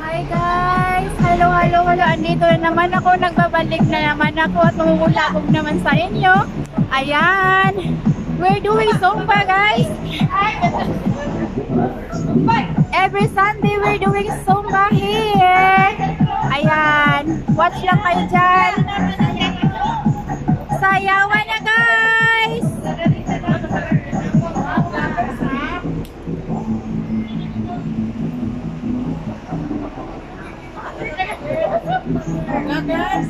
Hi guys! Hello, hello, hello! Andito na naman ako. Nagbabalik na naman ako at mangungulabog naman sa inyo. Ayan! We're doing Zumba guys! Every Sunday we're doing Zumba here! Ayan! Watch lang kayo dyan! Sayawan na guys! Guys!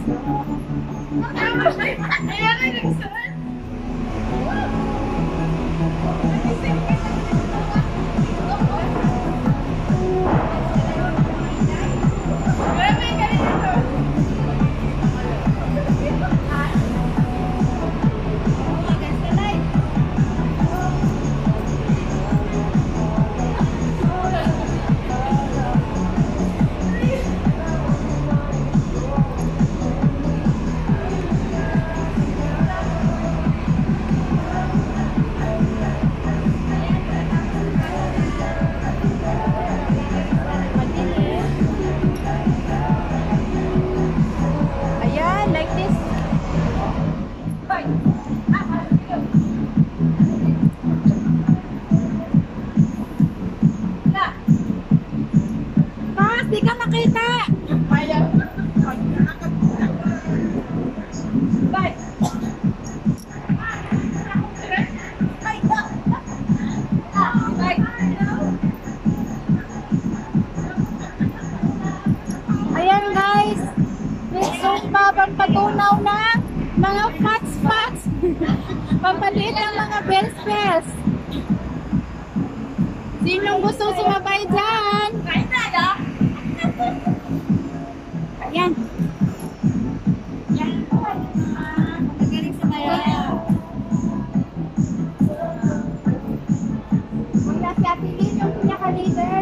Di ka makita. Ayan guys, may Zumba pampatunaw ng mga fats. Pampalit ng mga bells. Sinong gusto sumabay dyan? Yan. Magaling sa bayan. Wala si Ate Lynn, yung pinaka-leader.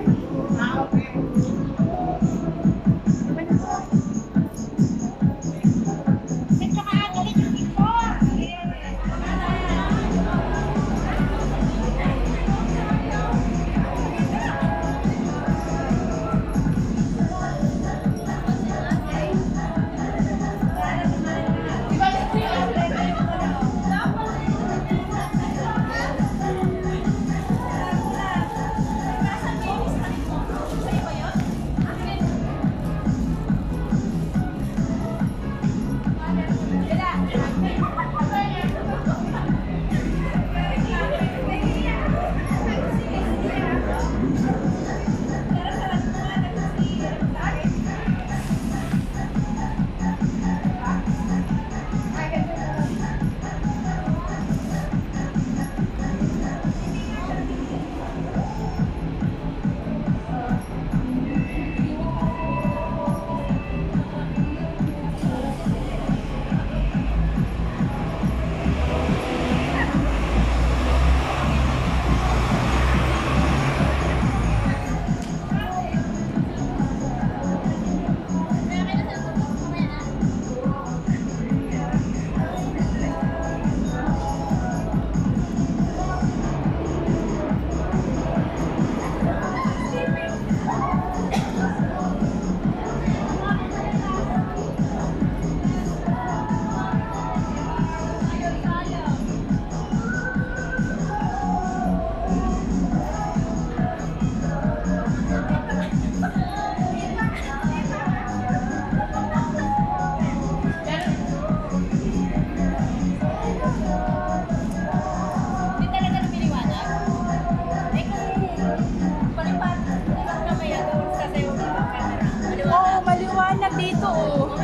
Dito oh.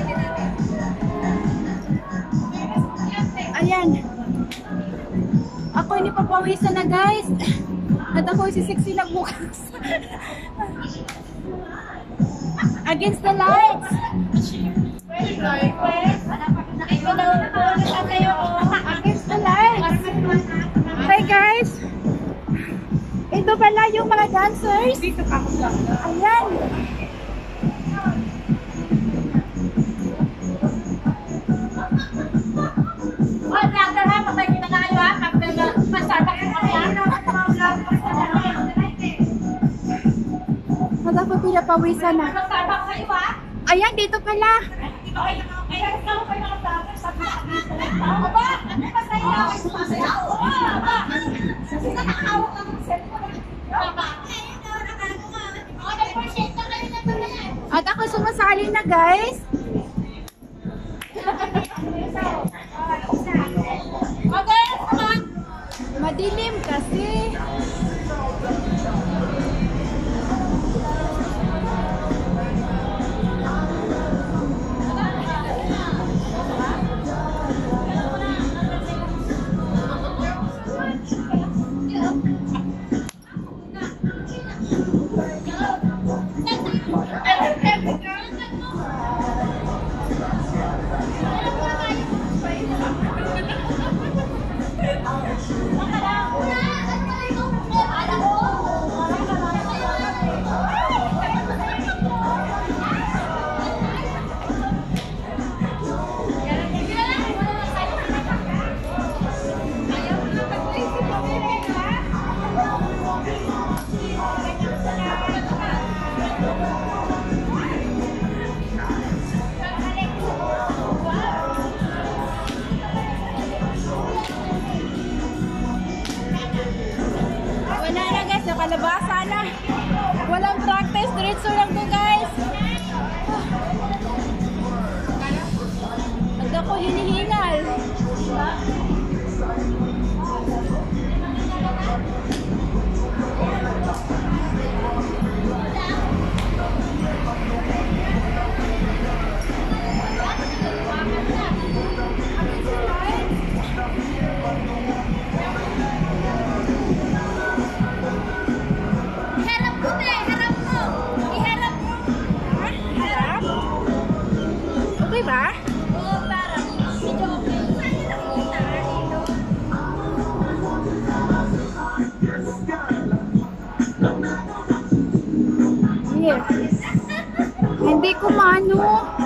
Ayan. Ako hindi papawisan na guys. At ako sisiksi lang bukas. Against the lights. Against the lights. Hi guys. Ito pala yung mga dancers. Ayan. ako pinapawisan na. Ayan, dito pala. At ako sumasali na, guys. Madilim kasi. Kalabasa na. Walang practice. Diretso lang to, guys. Pag ako hinihingal. Diba? Oo, parang medyo okay. Here. Hindi ko maano.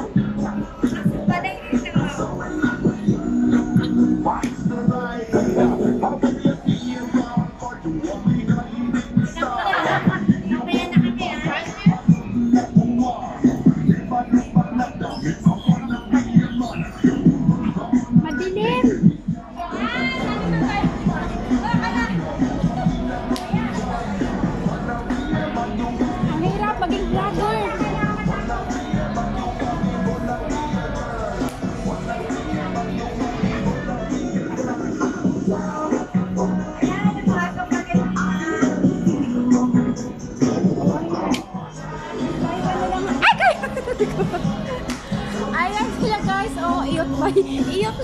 Ayan sila, guys. Oh, iyot ba? Iyot.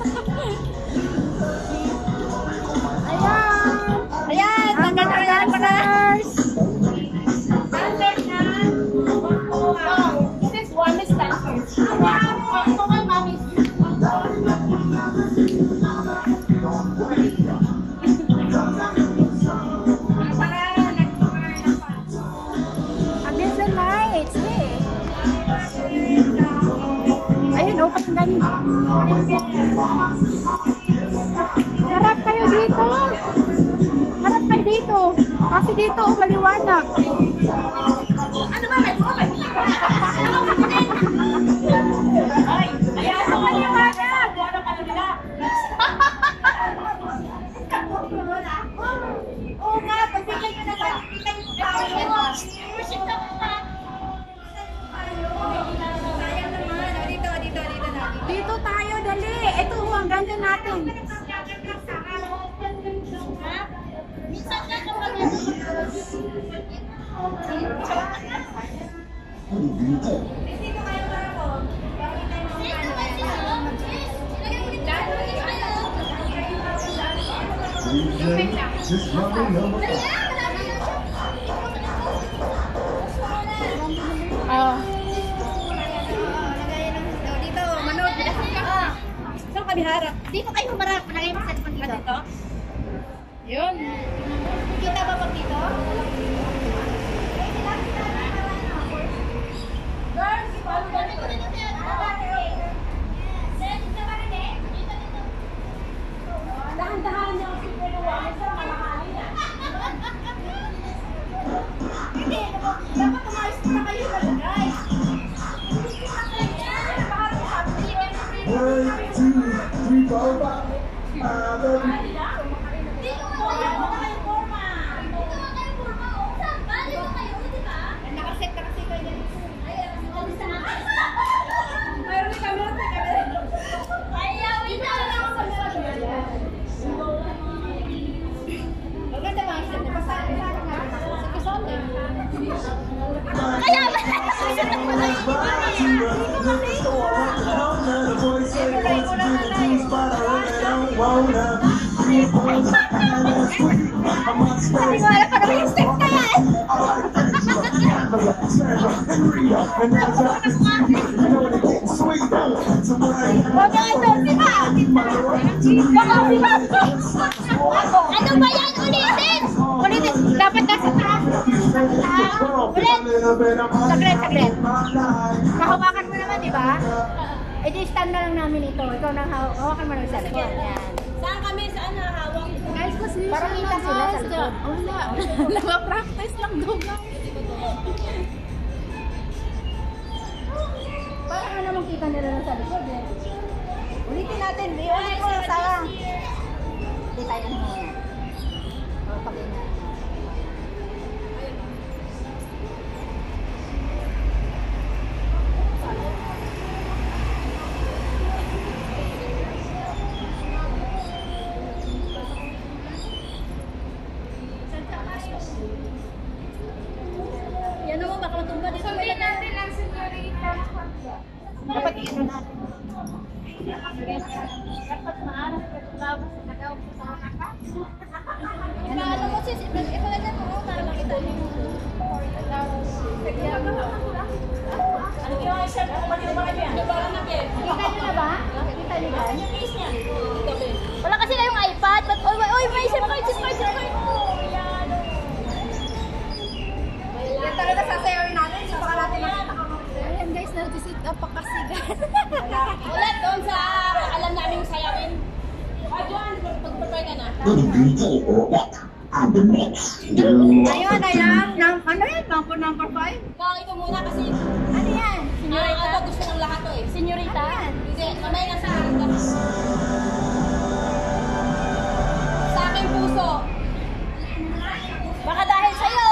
Ayan. Ayan. Tanggal na yan pa na. This is warmest dancers. Harap kayo dito. Harap kayo dito. Kasi dito, maliwanag. Ano ba? May buwan. Ay, ayan mo maliwanag. Ano ka nila? Oo nga, pagbigay ko na lang. Dito tayo, dali. Ito, ang ganda natin. Harap. Dito kayo humarap. Nalagay mo sa depan dito. Yun. Kita ba pag dito? Girls, dahan-dahan niyo si Pedro Juan sa kalahali. Hindi, dapat tumayos Ano ba yan? Ulitin! Ulitin! Dapat nasa taas. Ulit! Saglit. Kahawakan mo naman, di ba? Eh di stand na lang namin ito. Ikaw nang hawakan mo lang sa likod. Yan. Saan kami? Saan hawak? Guys, kasi Parang kita sila sa likod. Wala. Nag-practice lang daw guys. Parang ano namang kita nila lang sa likod eh. Ulitin natin. Ulit mo. Sayang. Hindi tayo na muna. O, pag-ina. Yan naman, baka matumba dito. Sundin natin ang senyorita. Dapat i-ano natin. Dapat maarap ka tulabas sa nagaw ko sa kaka. Ano mo sis? Ipaganda mo para makita niyo yung ano yung i-share ko? Pati naman kayo yan? Parang na Ben. Kita nyo na ba? Kita nyo ba? Yung case niya. Ito Ben. Wala kasi na yung iPad. But, oy, may isip ko. Yan talaga sasayawin natin. So baka natin makita. Ayan guys, nag-sit up pa kasi guys. Ulit doon sa alam naming sayawin. Adyan, pag-prepare ka na. Ayun, ayan. Ano yan? Mampo number 5? Ito muna kasi Ano yan? ito gusto ng lahat to eh. Senyorita? Hindi, mamaya na sa akin. Sa aking puso. Baka dahil sa'yo.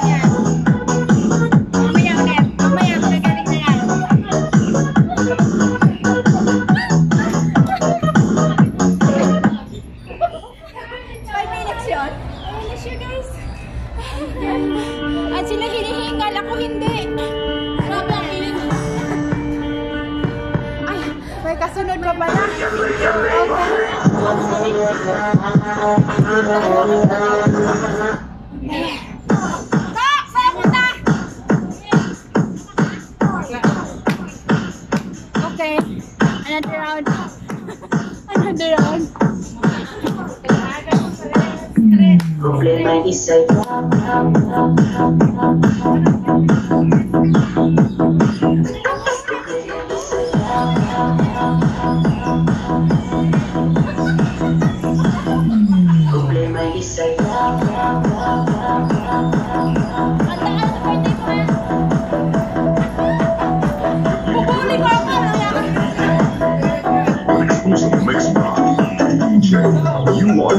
yan. Mamaya ulit. Mamaya, magagaling na yan. 5 minutes yun? 5 minutes yun, guys. At sila hinihingal, ako hindi. Grabe ang hiling. Ay, may kasunod pa pala. Okay. Saan punta? Okay, another round. Another round. Problema isa Problema isa Bubuli ko ako. Exclusive mix by DJ U1.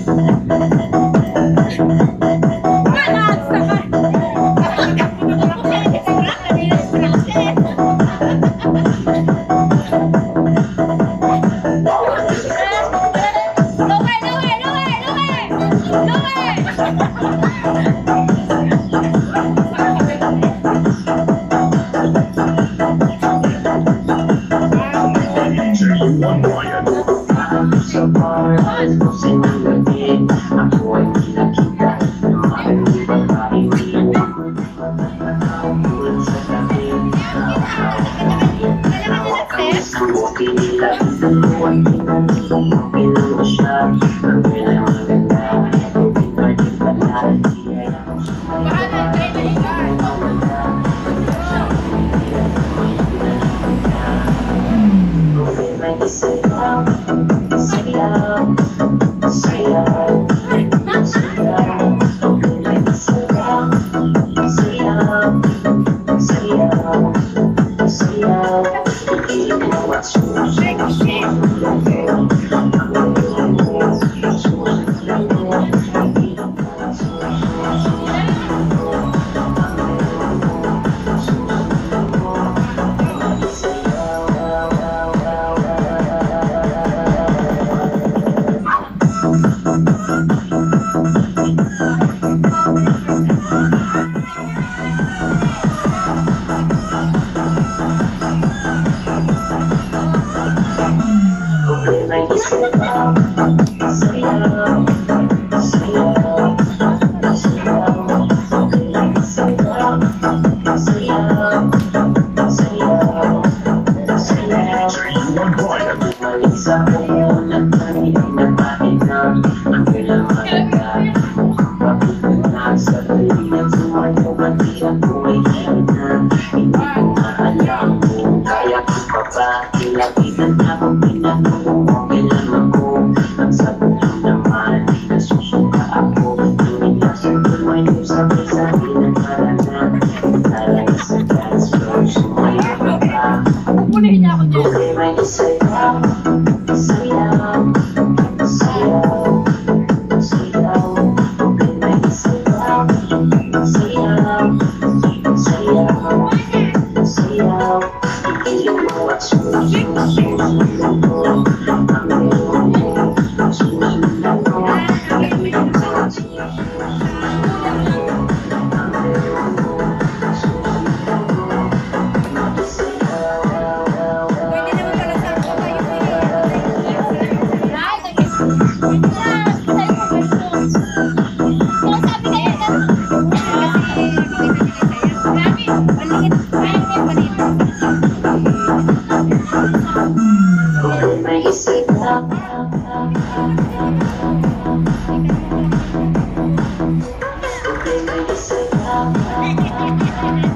DJ U1 Ryan. sa baras mo sinagatin ako ay pinakita ng mga babae sa tabi pinila ko ang pinang mo siya ang pinang maganda pinagin pala sayaw, sayaw, sayaw, sayaw, sayaw, sayaw, sayaw, ginawa Thank you.